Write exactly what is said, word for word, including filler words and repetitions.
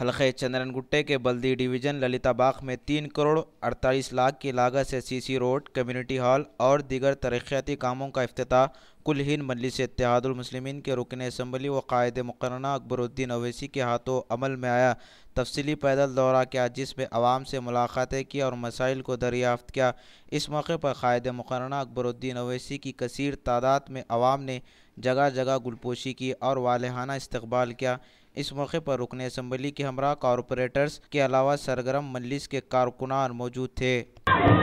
हल्के चंदनगुट्टे के बल्दी डिवीज़न ललिताबाग में तीन करोड़ अड़तालीस लाख की लागत से सीसी रोड, कम्युनिटी हॉल और दीगर तरक्याती कामों का इफ्तिताह कुल हिंद मजलिस इत्तेहादुल मुस्लिमीन के रुकन असम्बली व कायद मुकर्रना अकबरुद्दीन अवैसी के हाथों अमल में आया। तफसीली पैदल दौरा किया जिसमें आवाम से मुलाकातें की और मसाइल को दरियाफ्त किया। इस मौके पर कायद मुकर्रना अकबरुद्दीन अवैसी की कसीर तादाद में आवाम ने जगह जगह गुलपोशी की और वालेहाना इस्तकबाल किया। इस मौके पर रुकन असम्बली के हमरा कॉरपोरेटर्स के अलावा सरगर्म मजलिस के कारकुनान मौजूद थे।